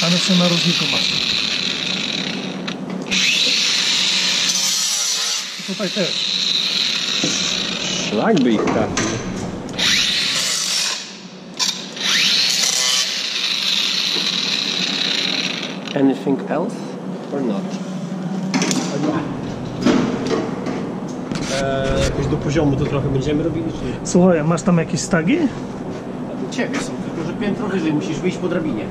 Tam jeszcze na różniku masz. I tutaj też. Szlak by ich trafił. Anything else or not? Jakoś do poziomu to trochę będziemy robili, czy nie? Słuchaj, masz tam jakieś stagi? Do ciebie są, tylko że piętro wyżej musisz wyjść po drabinie.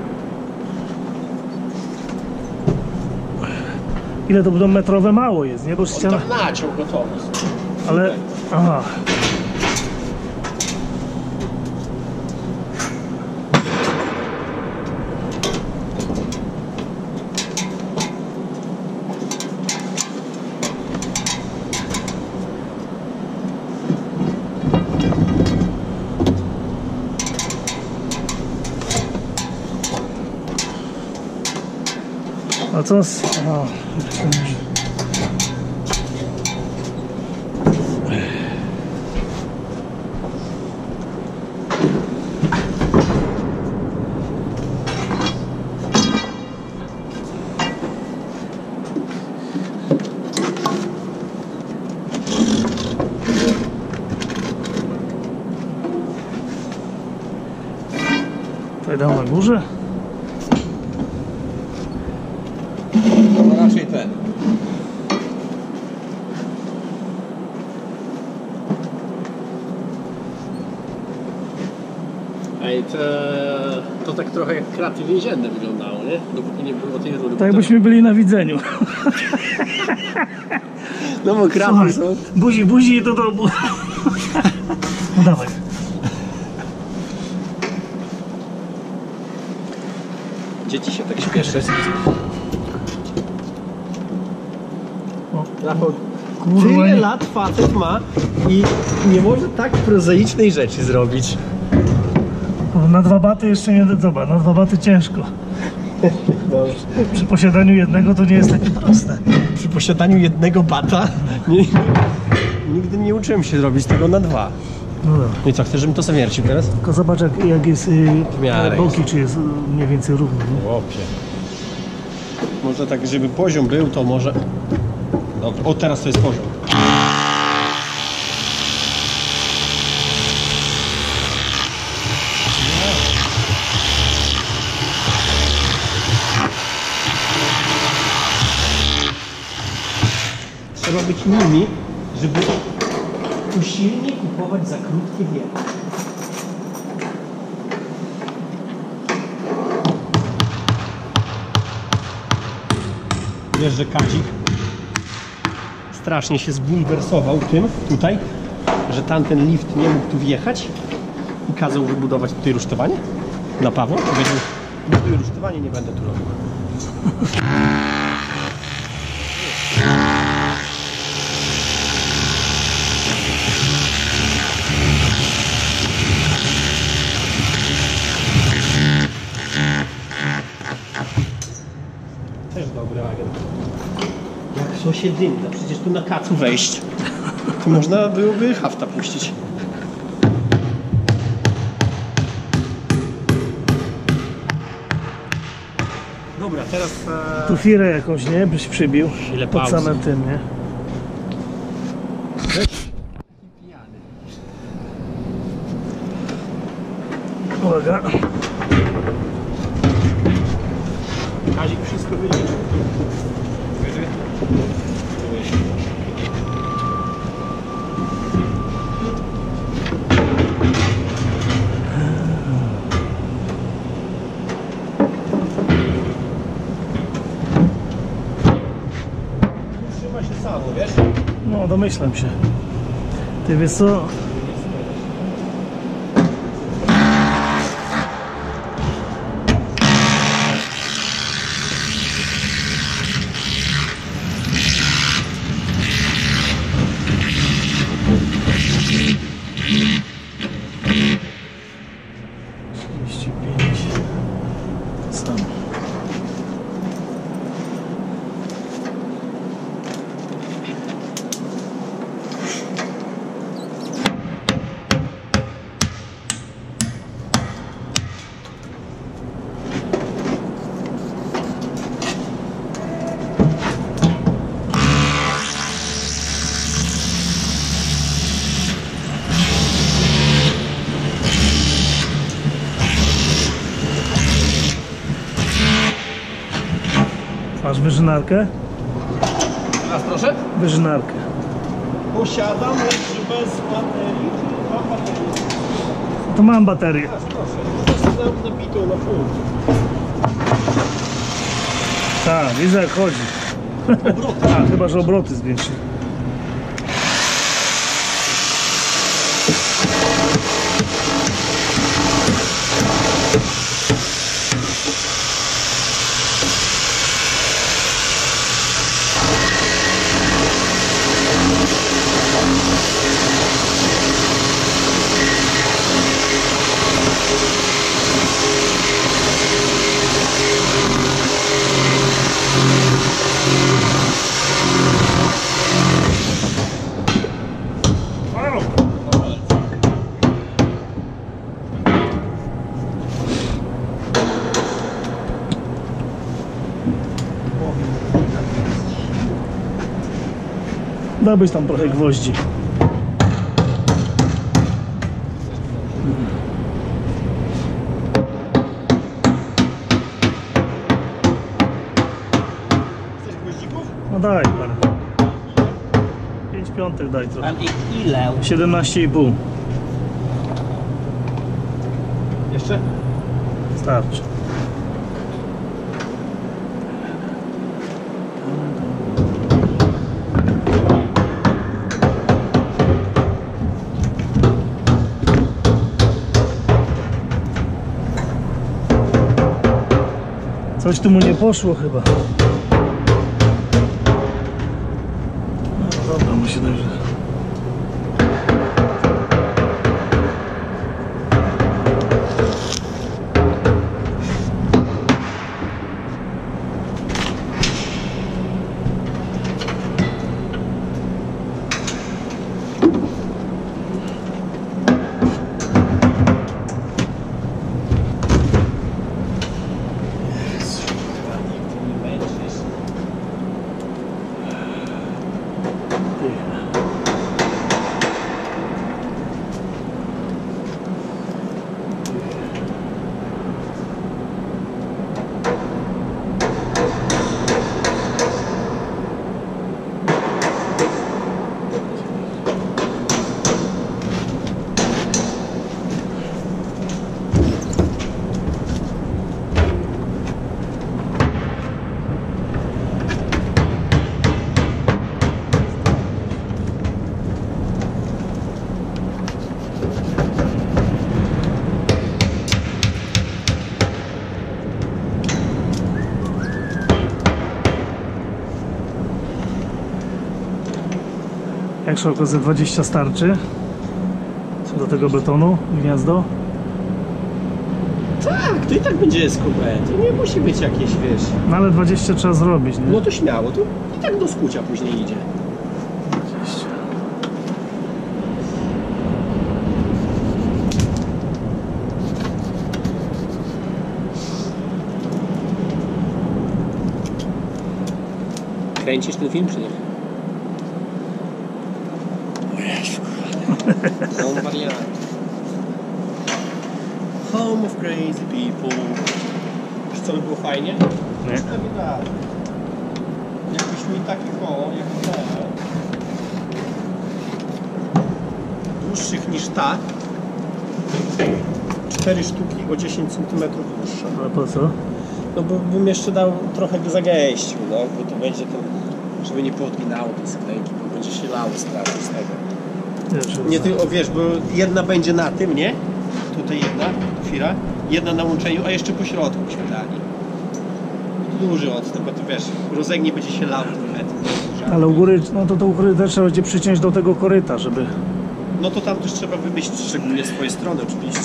Ile to będą metrowe? Mało jest, nie? Bo ściana... On tam naciął gotowy. Ale... Aha. A co z... Aha. Tutaj dam na górze. No raczej ten. Ej, to tak trochę jak kraty więzienne wyglądało, nie? Dopóki nie było tej rury. Tak jakbyśmy byli na widzeniu. No bo kraty Słuchaj, są. buzi i do domu. No dawaj. Dzieci się tak śpieszy. Rafał, Kurwa, tyle nie. lat facet ma i nie może tak prozaicznej rzeczy zrobić. Na 2 baty jeszcze nie... Zobacz, na 2 baty ciężko. Dobrze. Przy posiadaniu jednego to nie jest takie proste. Przy posiadaniu jednego bata nigdy nie uczyłem się zrobić tego na 2. No dobra. No i co, chcesz, żebym to zawiercił teraz? Tylko zobacz jak jest miarę boki, czy jest mniej więcej równo. Nie? Łopie. Może tak, żeby poziom był, to może... Dobrze, o teraz to jest poziom. Trzeba być nimi, żeby usilnie kupować za krótkie wiele. Wiesz, że Kadzik strasznie się zbulwersował tym tutaj, że tamten lift nie mógł tu wjechać i kazał wybudować tutaj rusztowanie dla Pawła. Powiedział, buduję rusztowanie, nie będę tu robił. Też dobry agent. Jak co się dymda, przecież tu na kacu wejść, to można byłoby hafta puścić. Dobra, teraz... Tu firę jakąś, nie? Byś przybił. Chwilę Pod pauzy. samym tym, nie? Uwaga. Kazik wszystko wyliczył. Trzyma się samo, wiesz? No, domyślam się. Ty wiesz co? Masz wyżynarkę? Raz proszę. Wyżynarkę. Posiadam, lecz bez baterii, czy mam baterię? To mam baterię. Raz proszę. Już nabitą na full. Tak, widzę jak chodzi. Obroty. A, chyba że obroty zwiększy. Dałbyś tam trochę gwoździ. Chcesz gwoździków? No daj parę. 5 piątek daj trochę. I ile? 17,5. Jeszcze? Starczy. Coś tu mu nie poszło chyba. No dobra, musi dobrze. Jak szeroko ze 20 starczy? Co do tego betonu, gniazdo? Tak, to i tak będzie skubę. To nie musi być jakieś, wiesz... No ale 20 trzeba zrobić, nie? No to śmiało, to i tak do skucia później idzie. 20. Kręcisz ten film, czy nie? Home wariant. Home of crazy people. Wiesz co by było fajnie? Nie. Pewnie tak. Jakbyś mi takie koło, jak te, dłuższych niż ta, 4 sztuki o 10 cm dłuższa. Ale po co? No bo bym jeszcze dał trochę go zagęścił, no, bo to będzie ten, żeby nie poodginało tej sklejki, bo będzie się lało strasznie z tego. Nie ty, o wiesz, bo jedna będzie na tym, nie? Tutaj jedna, fira, jedna na łączeniu, a jeszcze po środku śmietani. Duży od tego, to wiesz, rozegnie będzie się lało trochę. Ale u góry, no to u góry też trzeba będzie przyciąć do tego koryta, żeby... No to tam też trzeba wymyślić szczególnie swoje strony oczywiście.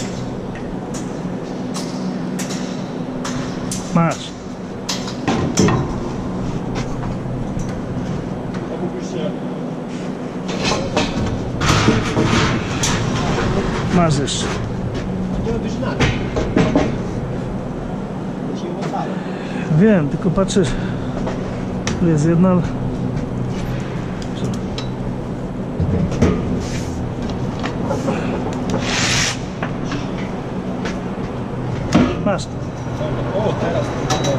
Masz. Masz jeszcze. Nie robisz na tym. To ci łotają. Wiem, tylko patrzysz. Tu jest jedna. Ale... Masz. O, teraz to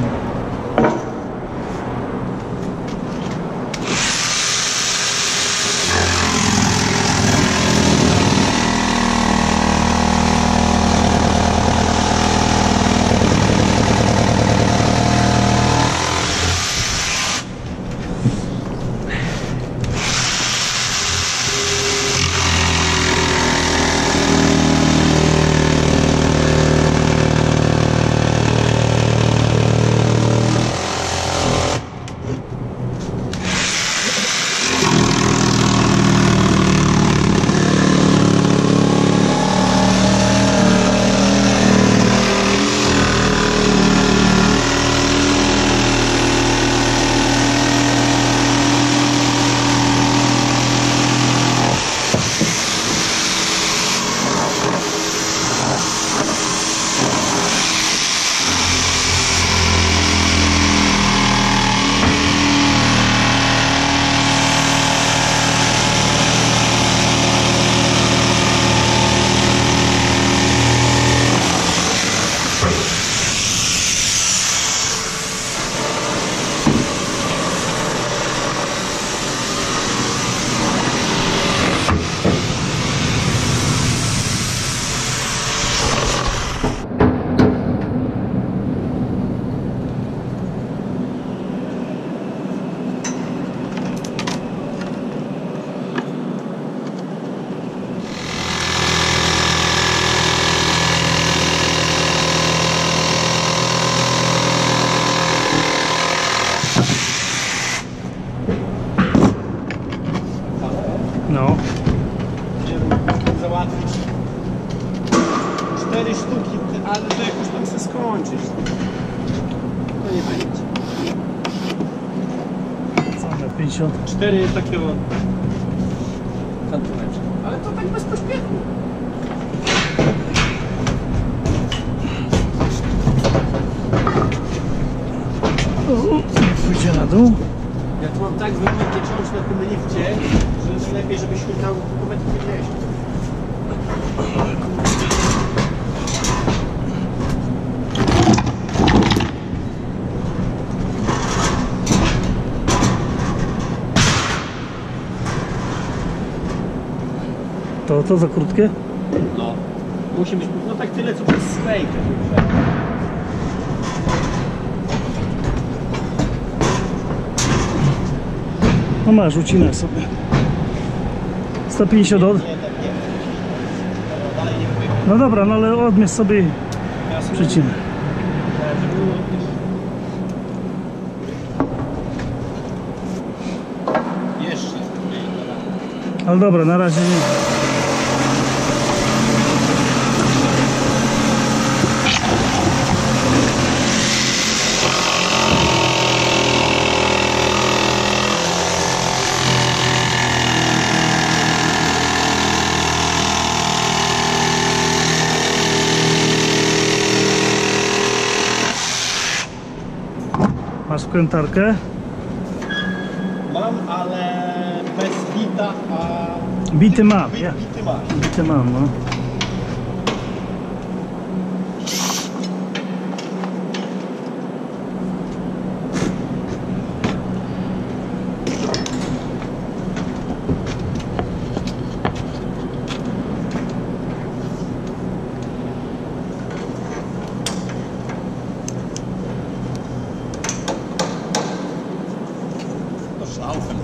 No. Będziemy załatwić 4 sztuki, ale to jakoś tam się skończyć. No nie będzie. Same 50. 4 takiego centymetra. Ale to tak bez pośpiechu. Pójdzie na dół. Ja tu mam tak wygodnie ciąć na tym lifcie, że najlepiej żebyś miał kupować 50. To za krótkie? No. Musi być, no tak tyle co przez sklejkę. No masz, ucinaj sobie. 150 od... Nie, tak nie. Dalej nie wypycham. No dobra, no ale odmierz sobie i Ja sobie przycinaj. żeby było jeszcze. Ale dobra, na razie nie. Masz wkrętarkę? Mam, ale bez bita, a... Bity mam, ja. Bity masz. Bity mam, no. To szlaufem.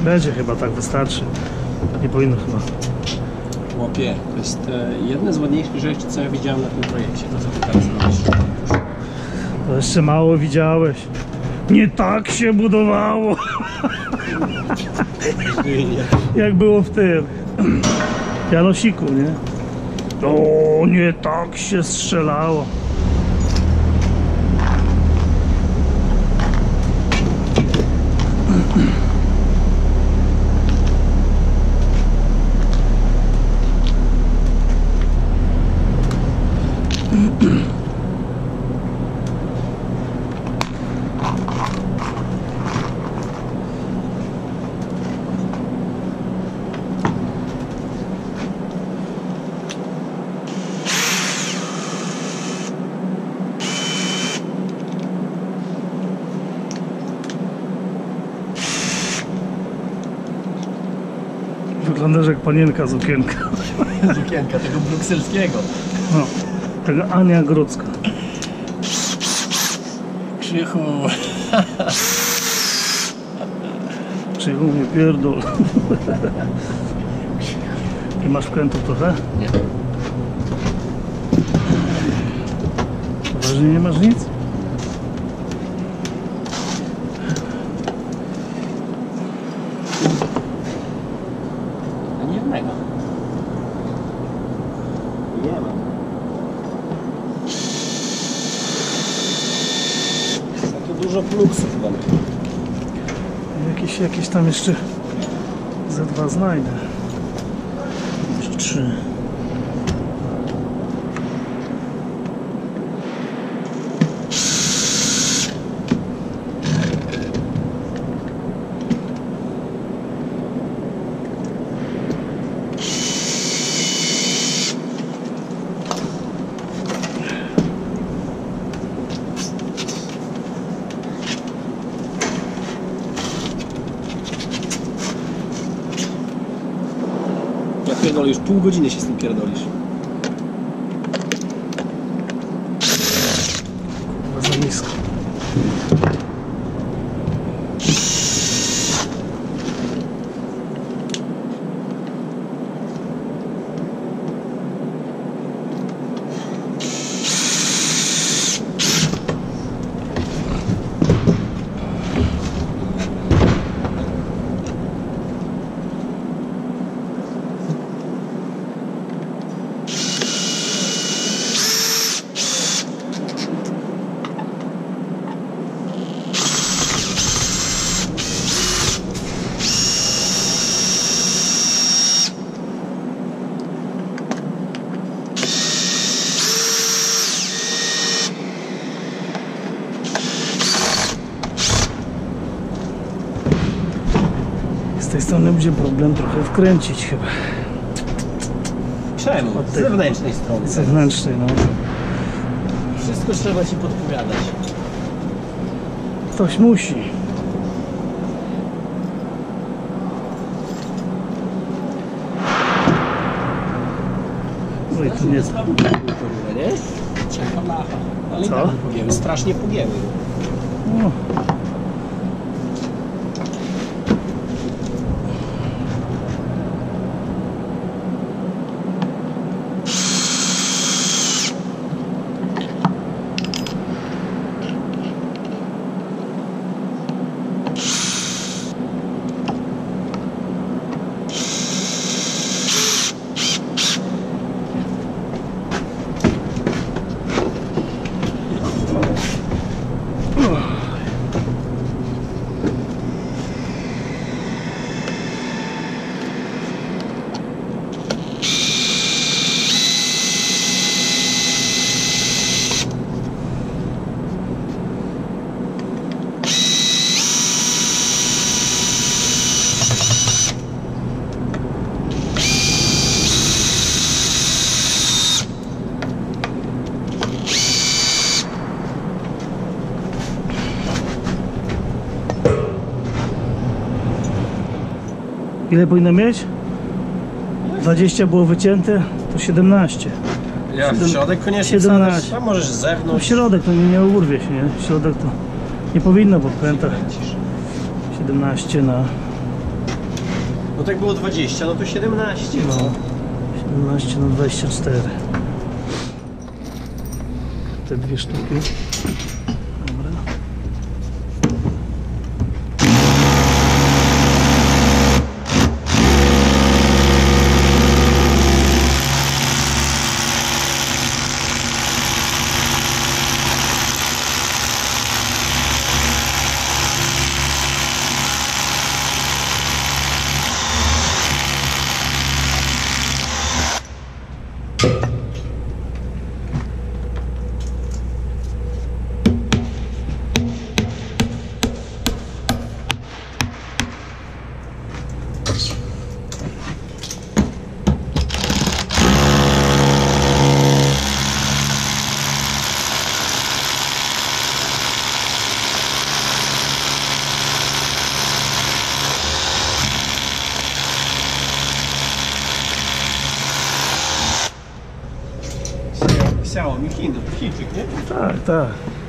Będzie chyba, tak wystarczy. Nie powinno chyba. Chłopie, to jest jedna z ładniejszych rzeczy, co ja widziałem na tym projekcie, to co ty teraz robisz. To jeszcze mało widziałeś. Nie tak się budowało. Jak było w tym Janosiku, nie? O, nie tak się strzelało. Wyglądasz jak panienka z okienka. Z okienka tego brukselskiego. No, taka Ania Grodzka. Krzychu. Przyjechał mnie pierdol. I masz wkrętów trochę? Nie. Poważnie nie masz nic? Nie jednego. Nie mam. Takie dużo pluksów mam. Jakieś tam jeszcze ze dwa znajdę. Może 3. Ja pierdolę, już pół godziny się z tym pierdolisz. Chyba za nisko. Z tej strony będzie problem trochę wkręcić chyba. Czemu? Od Z tej- zewnętrznej strony. Z zewnętrznej, no. Wszystko trzeba ci podpowiadać. Ktoś musi. No i tu nie... Słaby kurwa, nie? Czeka lacha. Ale i Co? tak pogięły, strasznie pogięły. No. Ile powinno mieć? 20 było wycięte, to 17. Ja w środek koniecznie 17. wsadzasz, a możesz z No w zewnątrz. środek to nie urwie się, nie? W środek to nie powinno po wkrętach. 17 na No tak było 20, no to 17. No. 17 na 24. Te dwie sztuki. Dobra. Xiaomi Chińczyk, nie? Tak, tak.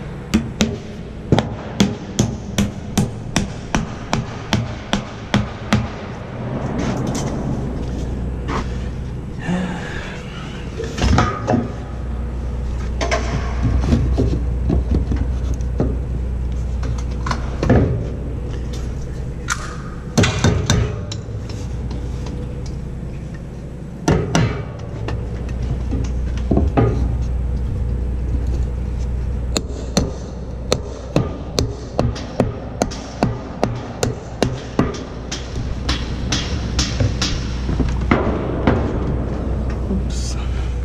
Ups.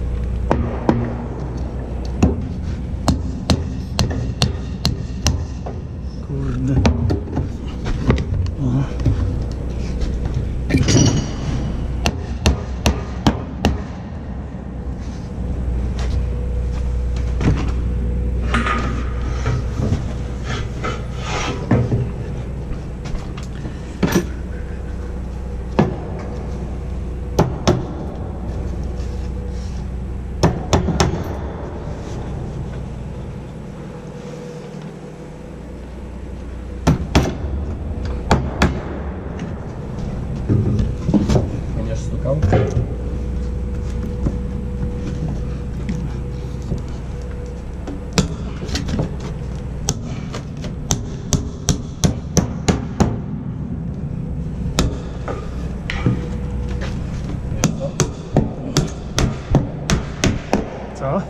Kurde. O. Będziesz stukał? Co?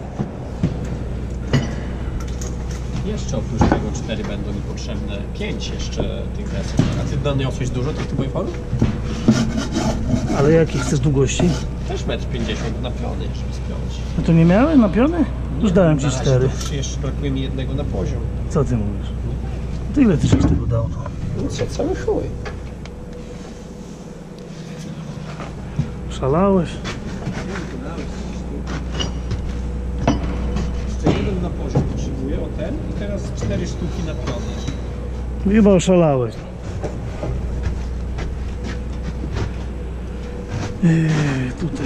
Jeszcze oprócz tego 4 będą mi potrzebne 5 jeszcze tych desek. A ty doniosłeś dużo tych tubojforów? Ale jakie chcesz długości? Też 1,50 m na piony, żeby spiąć. No to nie miały napiony? Już dałem ci Na razie 4. to jeszcze brakuje mi jednego na poziom. Co ty mówisz? To ile ty żeś tego dał? No? No co, cały chuj. Szalałeś? Jeszcze jeden na poziom potrzebuję, o ten. I teraz 4 sztuki na piony. Chyba oszalałeś. Tutaj.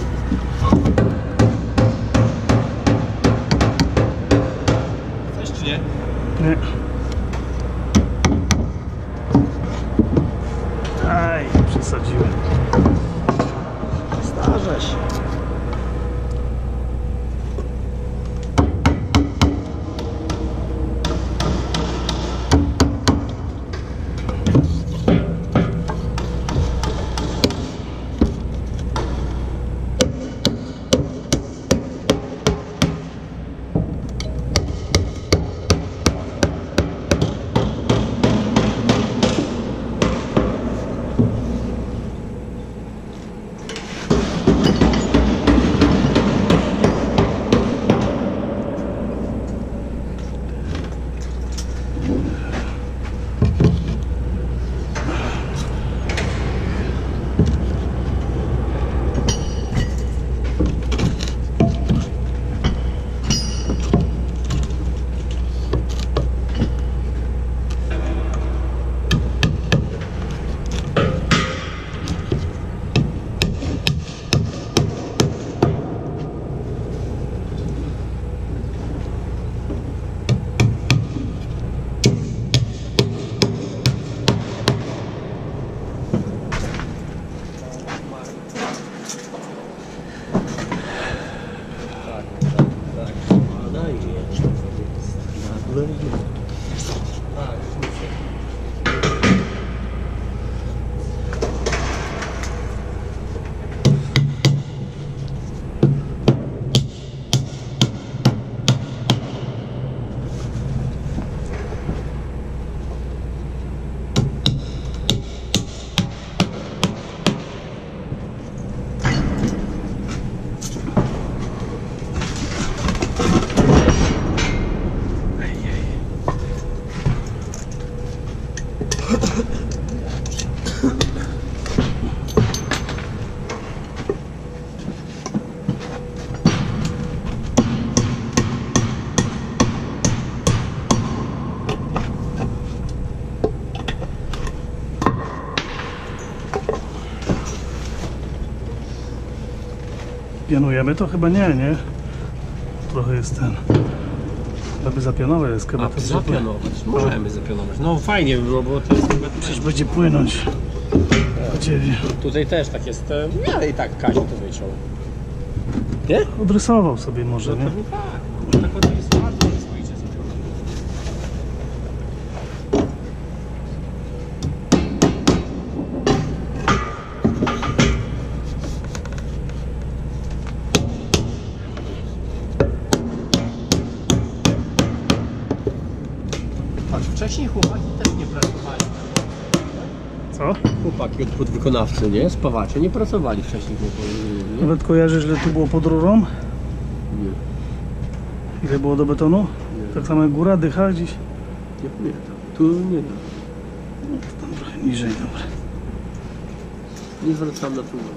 Chcesz czy nie? Nie. Aj, przesadziłem. Zdarza się. Pianujemy to? Chyba nie, nie? Trochę jest ten... Żeby zapionowe jest chyba. A zapionować? Możemy zapionować. No fajnie by było, bo to jest chyba... Przecież będzie płynąć. Tutaj też tak jest, ale i tak Kazio to wyciął. Nie? Odrysował sobie może, nie? Pewnie tak. Tak to jest bardzo rozwoicie zrobione. Patrz, wcześniej chłopaki też nie pracowali. Co? Chłopaki od podwykonawcy, nie? Spawacze nie pracowali wcześniej. Nie? Nawet kojarzysz, ile tu było pod rurą? Nie. Ile było do betonu? Nie. Tak samo jak góra, dycha gdzieś? Nie pamiętam. Tu nie da. No to tam trochę niżej, dobra. Nie zwracam na tu.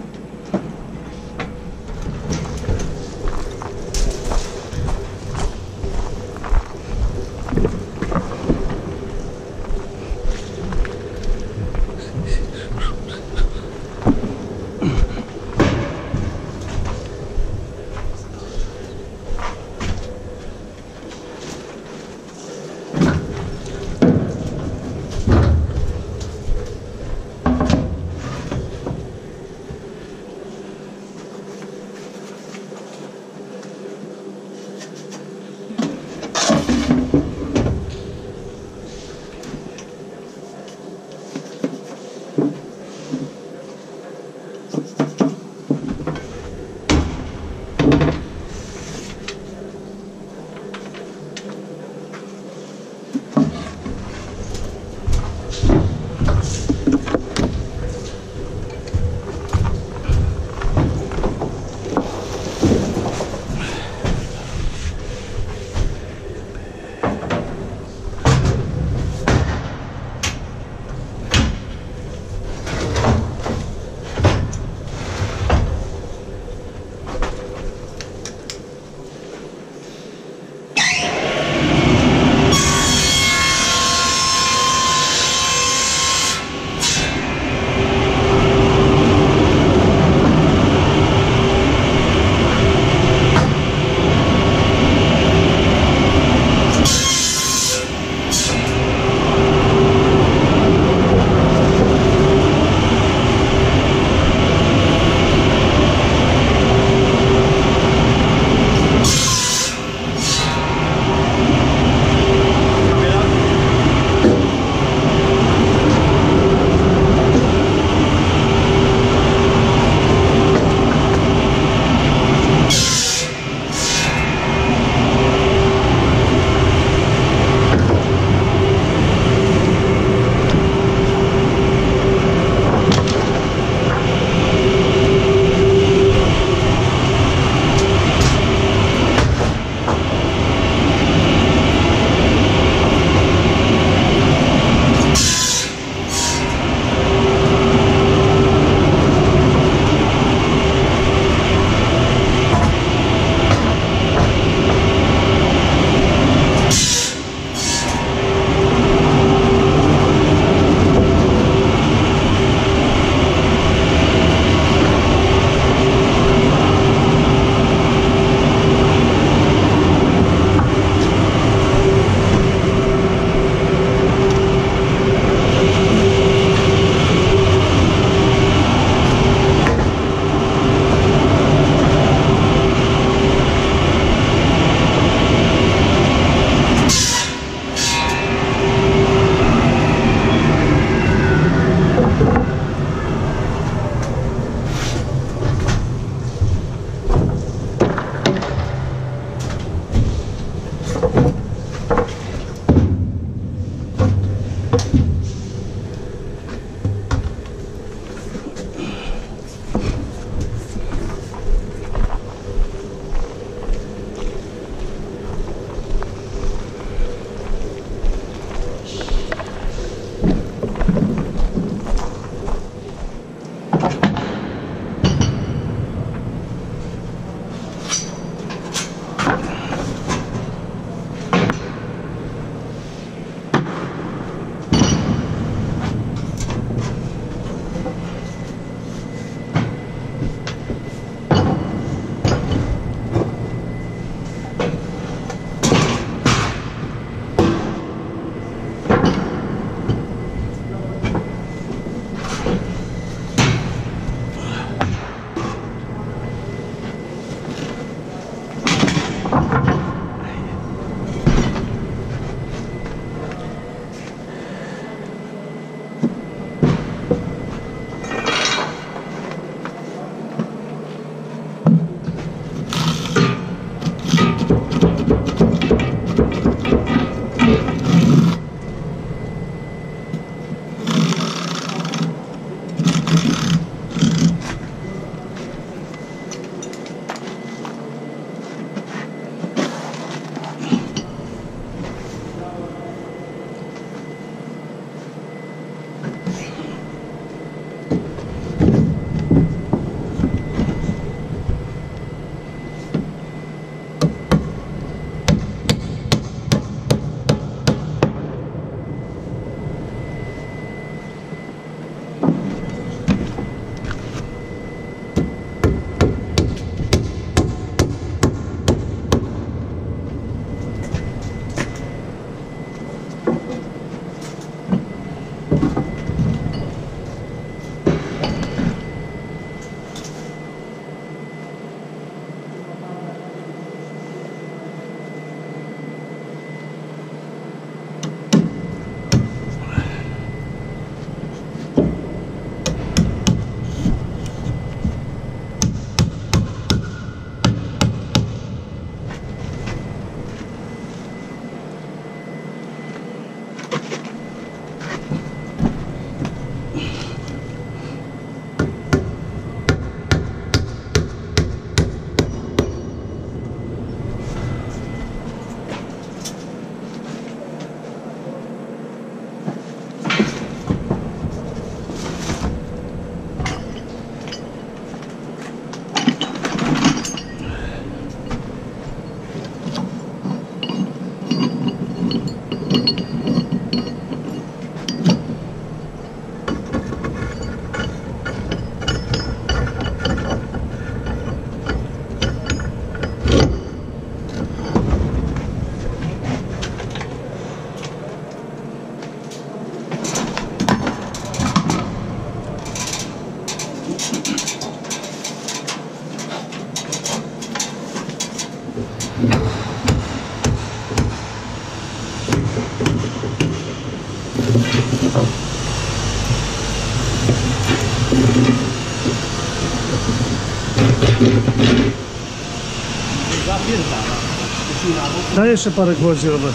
Zapierdala. Daj jeszcze parę gwoździ, Robert.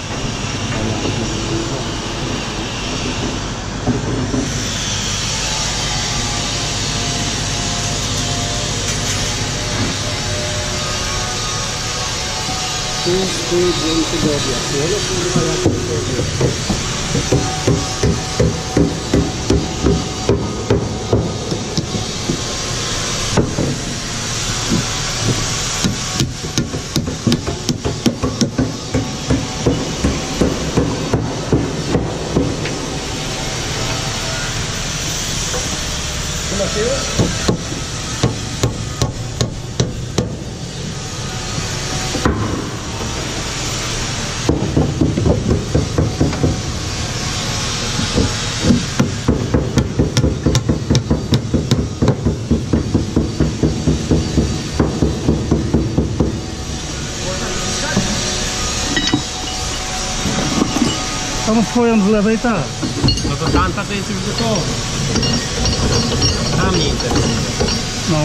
Szósty dzień tygodnia. No kurwa, jak to będzie. Na siłę? Tam wchodzą z lewej, tak. No to tamta to jest już gotowa. Tam mnie interesuje. No.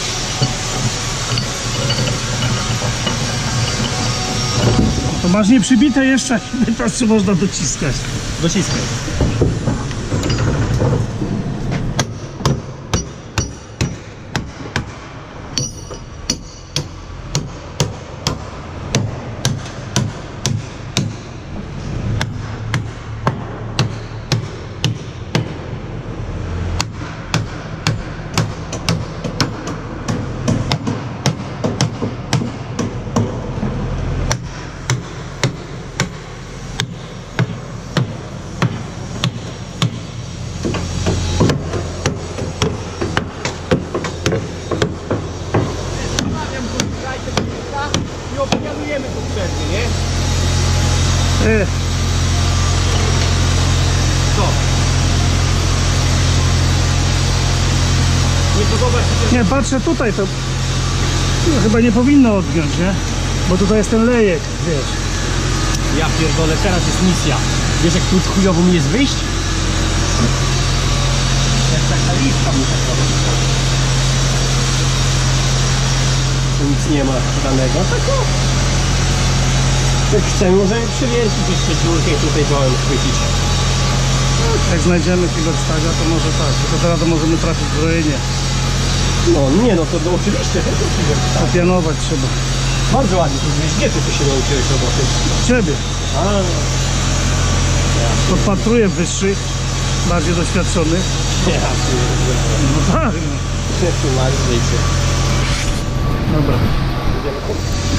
To masz nieprzybite jeszcze, teraz czy można dociskać. Dociskaj. I opowiadujemy tu przerwy, nie? Co? Nie podoba ci się? Nie, patrzę tutaj, to no, chyba nie powinno odgiąć, nie? Bo tutaj jest ten lejek, wiesz. Ja pierdolę, teraz jest misja. Wiesz jak tu chujowo mi jest wyjść? Jak taka lifta muszę zrobić. Tu nic nie ma danego, tak o. Jak chcemy, możemy przywiercić jeszcze dziurkę i tutaj dołem chwycić. Jak znajdziemy Fiberstaga, to może tak, tylko teraz to możemy trafić w rojenie. No nie, no to oczywiście. Tak. Opianować trzeba. Bardzo ładnie tu wiesz, gdzie ty się nauczyłeś roboty? Ciebie. A, Podpatruję wyższych, bardziej doświadczonych. ja pierdolę. No tak. Tu masz życie. Dobra. Idziemy.